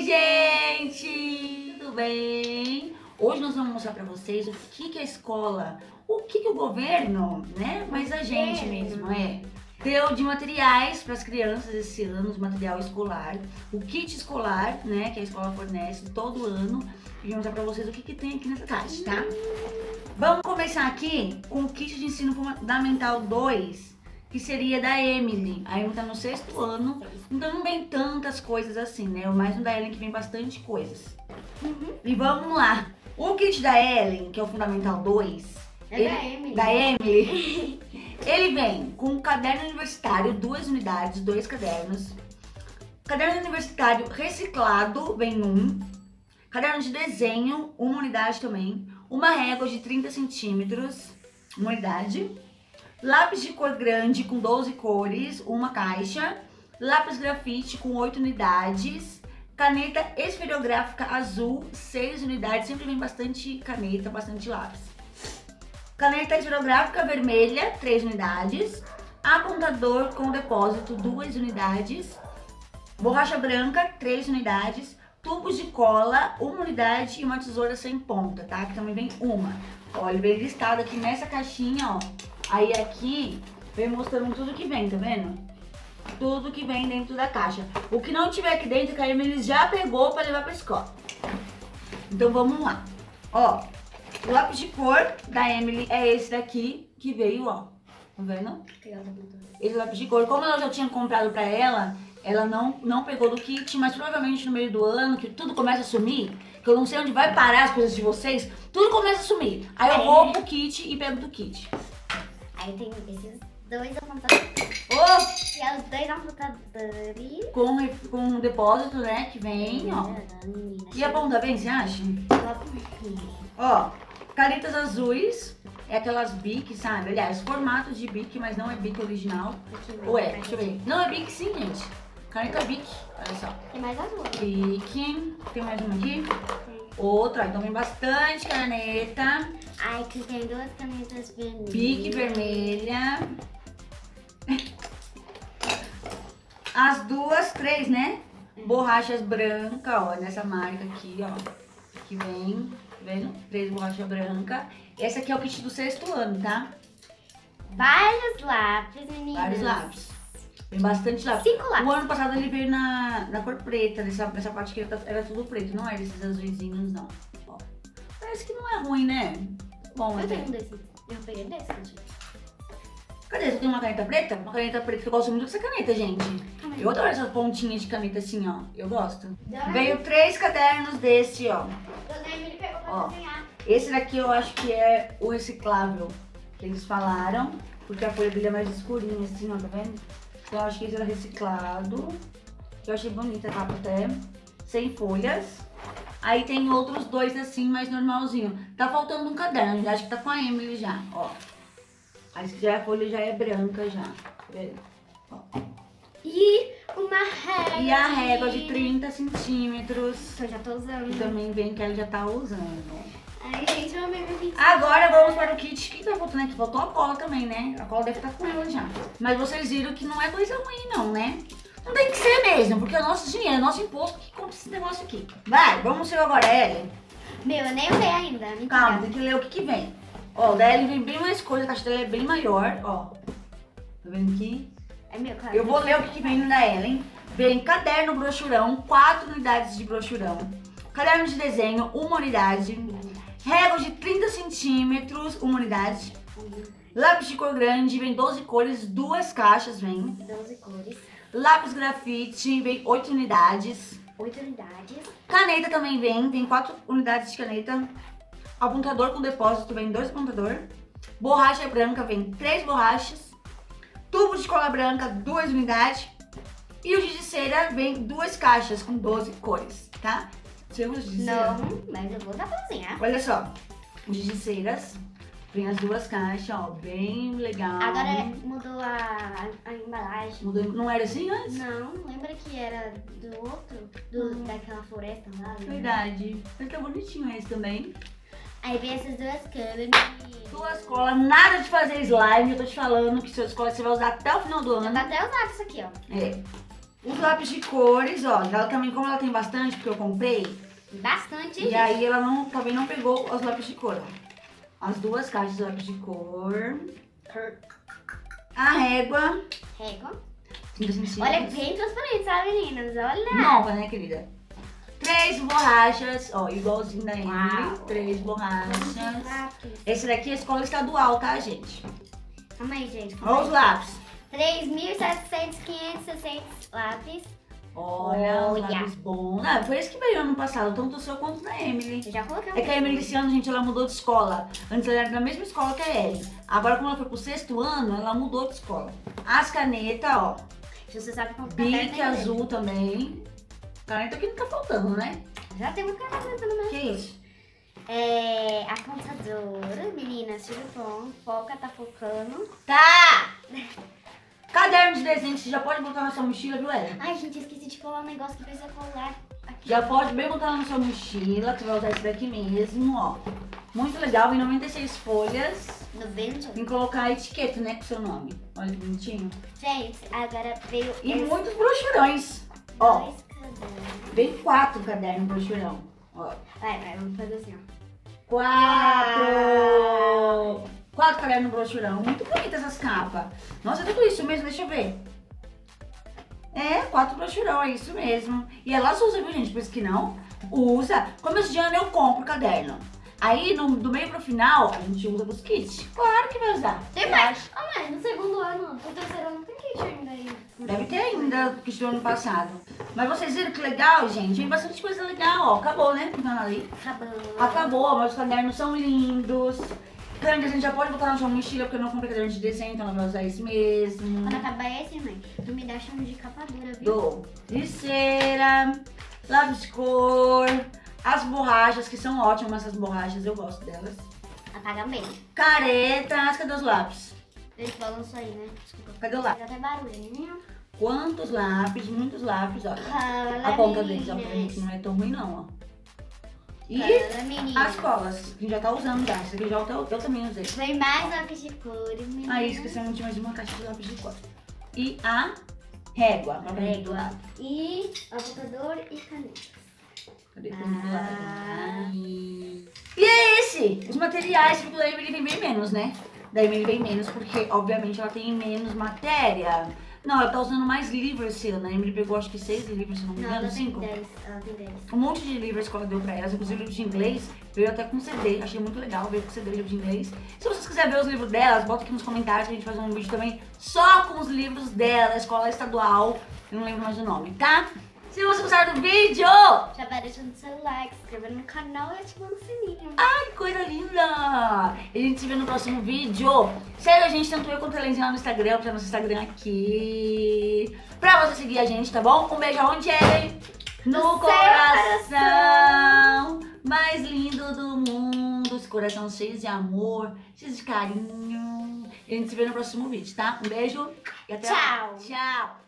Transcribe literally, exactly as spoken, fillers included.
gente! Tudo bem? Hoje nós vamos mostrar pra vocês o que, que a escola, o que, que o governo, né? Mas a gente mesmo, é. Deu de materiais para as crianças esse ano, de material escolar. O kit escolar, né? Que a escola fornece todo ano. E vou mostrar pra vocês o que, que tem aqui nessa caixa, tá? Vamos começar aqui com o kit de ensino fundamental dois. Que seria da Emily. A Emily tá no sexto ano, então não vem tantas coisas assim, né? O mais no da Ellen que vem bastante coisas. Uhum. E vamos lá. O kit da Ellen, que é o Fundamental dois, é ele, da Emily. Da Emily ele vem com um caderno universitário, duas unidades, dois cadernos. Caderno universitário reciclado, vem um. Caderno de desenho, uma unidade também. Uma régua de trinta centímetros, uma unidade. Lápis de cor grande com doze cores, uma caixa. Lápis grafite com oito unidades. Caneta esferográfica azul, seis unidades. Sempre vem bastante caneta, bastante lápis. Caneta esferográfica vermelha, três unidades. Apontador com depósito, duas unidades. Borracha branca, três unidades. Tubos de cola, uma unidade e uma tesoura sem ponta, tá? Que também vem uma. Ó, ele vem listado aqui nessa caixinha, ó. Aí aqui vem mostrando tudo que vem, tá vendo? Tudo que vem dentro da caixa. O que não tiver aqui dentro, que a Emily já pegou pra levar pra escola. Então vamos lá. Ó, o lápis de cor da Emily é esse daqui que veio, ó. Tá vendo? Esse lápis de cor, como eu já tinha comprado pra ela, ela não, não pegou do kit, mas provavelmente no meio do ano, que tudo começa a sumir, que eu não sei onde vai parar as coisas de vocês, tudo começa a sumir. Aí eu vou pro kit e pego do kit. Aí tem esses dois apontadores. Oh! E é os dois apontadores. Com, com um depósito, né, que vem, ó. E a ponta vem, você acha? Ó, canetas azuis. É aquelas Bic, sabe? Aliás, formato de Bic, mas não é Bic original. Ou é? Deixa eu ver. Não, é Bic sim, gente. Caneta Bic, olha só. Tem mais azul. Bic. Tem mais uma aqui? Outra, então vem bastante caneta. Ai, aqui tem duas canetas vermelhas. Bic vermelha. As duas, três, né? Borrachas brancas, ó, nessa marca aqui, ó. Que vem, tá vendo? Três borrachas brancas. Esse aqui é o kit do sexto ano, tá? Vários lápis, meninas. Vários lápis. Tem bastante lápis. Cinco lápis. O ano passado ele veio na, na cor preta, nessa, nessa parte aqui era, era tudo preto, não era esses azuizinhos, não. Ó. Parece que não é ruim, né? Bom, eu até. tenho um desse. Eu peguei desse, gente. Cadê? Você tem uma caneta preta? Uma caneta preta que eu gosto muito dessa caneta, gente. Ai. Eu adoro essas pontinhas de caneta assim, ó. Eu gosto. Dona Veio três cadernos desse, ó. Dona Emily pegou pra Ó. desenhar. Esse daqui eu acho que é o reciclável que eles falaram, porque a folha dele é mais escurinha assim, ó, tá vendo? Então eu acho que esse era reciclado. Eu achei bonita a capa até. Sem folhas. Aí tem outros dois assim, mais normalzinho. Tá faltando um caderno, já acho que tá com a Emily já, ó. Aí se já a folha já é branca já, tá vendo? Ó. E uma régua. E a régua de trinta centímetros. Que eu já tô usando. Que também vem que ela já tá usando. Ai, gente, eu amei meu vídeo. Agora vamos para o kit. O que tá faltando aqui? Faltou a cola também, né? A cola deve estar com ela já. Mas vocês viram que não é coisa ruim não, né? Não tem que ser mesmo, porque é o nosso dinheiro, é o nosso imposto que compra esse negócio aqui. Vai, vamos ver agora, Ellen. Meu, eu nem usei ainda. Mentira. Calma, tem que ler o que que vem. Ó, o da Ellen vem bem mais coisa, a caixa dela é bem maior, ó. Tá vendo aqui? É meu, claro. Eu vou ler o que que vem no da Ellen. Vem caderno brochurão, quatro unidades de brochurão. Caderno de desenho, uma unidade. Régua de trinta centímetros, uma unidade. Lápis de cor grande, vem doze cores, duas caixas, vem. doze cores. Lápis grafite, vem oito unidades. oito unidades. Caneta também vem, vem quatro unidades de caneta. Apontador com depósito, vem dois apontador. Borracha branca, vem três borrachas. Tubo de cola branca, duas unidades. E o giz de cera vem duas caixas com doze cores, tá? Você usa giz de cera? Não, mas eu vou dar pra cozinhar. Olha só, os giz de ceras. Vem as duas caixas, ó, bem legal. Agora mudou a, a embalagem. Mudou, não era assim antes? Não, lembra que era do outro? Do, Hum. Daquela floresta lá? lembra? Verdade. Mas tá bonitinho esse também. Aí vem essas duas câmeras. Sua escola, nada de fazer slime. Eu tô te falando que sua escola você vai usar até o final do Já ano. tá até usado isso aqui, ó. É. Os lápis de cores, ó, ela também, como ela tem bastante, porque eu comprei, Bastante, e gente. aí ela não, também não pegou os lápis de cor, ó. As duas caixas de lápis de cor. A régua. Régua. trinta centímetros. Olha, bem transparente, sabe, meninas? Olha. Nova, né, querida? Três borrachas, ó, igualzinho da Emily. Uau. Três borrachas. Lápis. Esse daqui é a escola estadual, tá, gente? Calma aí, gente. Olha os lápis. três mil e setecentos, quinhentos e sessenta lápis. Olha, os Olha. lápis bons. Ah, foi esse que veio ano passado, tanto o seu quanto da Emily. Eu já coloquei um É que a Emily esse ano, gente, ela mudou de escola. Antes ela era da mesma escola que a Ellie. Agora, como ela foi pro sexto ano, ela mudou de escola. As canetas, ó. Se você sabe como Bic azul também. Caneta que não tá faltando, né? Já tem uma caneta no meu. Que isso? É, apontador, meninas, tira o tom, foca, tá focando. Tá! Caderno de desenho, você já pode botar na sua mochila, viu, Ellen? Ai, gente, eu esqueci de colar um negócio que precisa colar aqui. Já pode bem botar na sua mochila, que você vai usar esse daqui mesmo, ó. Muito legal, vem noventa e seis folhas. No vento. Tem que colocar a etiqueta, né, com o seu nome. Olha que bonitinho. Gente, agora veio E esse muitos brochurões. Ó, dois cadernos. vem quatro cadernos brochurão. Ó, Vai, vai, vamos fazer assim, ó. quatro! Quatro cadernos brochurão. Muito bonitas essas capas. Nossa, é tudo isso mesmo, deixa eu ver. É, quatro brochurão, é isso mesmo. E elas usam, viu, gente? Por isso que não. Usa. Começo de ano eu compro o caderno. Aí, no, do meio pro final, a gente usa pros kits. Claro que vai usar. Tem Eu mais. acho. Ah, mãe, no segundo ano, no terceiro ano tem kit ainda aí. Deve ter ainda, que do ano passado. Mas vocês viram que legal, gente? Tem bastante coisa legal, ó. Acabou, né? Ficando ali. Acabou. Acabou, meus cadernos são lindos. Caderno a gente já pode botar na sua mochila, porque eu não comprei caderno de desenho, então ela vai usar esse mesmo. Quando acabar esse, mãe, tu me dá chão de capa dura, viu? Dou de cera, lápis de cor, as borrachas, que são ótimas essas borrachas, eu gosto delas. Apaga bem. Caretas, cadê os lápis? Gente, balançou aí, né? Desculpa. Cadê o Faz lápis? até barulho, menino. Quantos lápis, muitos lápis, ó. Fala, A ponta deles, ó, pra meninas. gente não é tão ruim não, ó. E Fala, meninas. as colas, que a gente já tá usando já, esse aqui já eu, eu também usei. Vem mais lápis de cores, meninas. Ah, esqueci, eu não tinha mais uma caixa de lápis de cor. E a régua, pra frente do lado. E apontador e caneta. Cadê? Pra frente do lado. Ah. E é esse! Os materiais, porque da Emily vem bem menos, né? Da Emily vem menos, porque obviamente ela tem menos matéria. Não, ela tá usando mais livros esse ano. A Emily pegou acho que seis livros, se não me Não, engano, ela tem cinco. dez. Ela tem dez. Um monte de livros que ela deu pra elas, inclusive livros de inglês. Veio até com C D, achei muito legal ver com C D livro de inglês. Se vocês quiserem ver os livros delas, bota aqui nos comentários que a gente faz um vídeo também só com os livros dela, escola estadual. Eu não lembro mais o nome, tá? Se você gostar do vídeo, Já vai deixando seu like, se inscrevendo no canal e ativando o sininho. ai, que coisa linda! E a gente se vê no próximo vídeo. Segue a gente, tanto eu quanto a Helenzinha lá no Instagram, pra nosso Instagram aqui. Pra você seguir a gente, tá bom? Um beijo aonde, Ellen? No, No seu coração mais lindo do mundo. Esse coração cheio de amor, cheio de carinho. E a gente se vê no próximo vídeo, tá? Um beijo e até Tchau. lá. Tchau!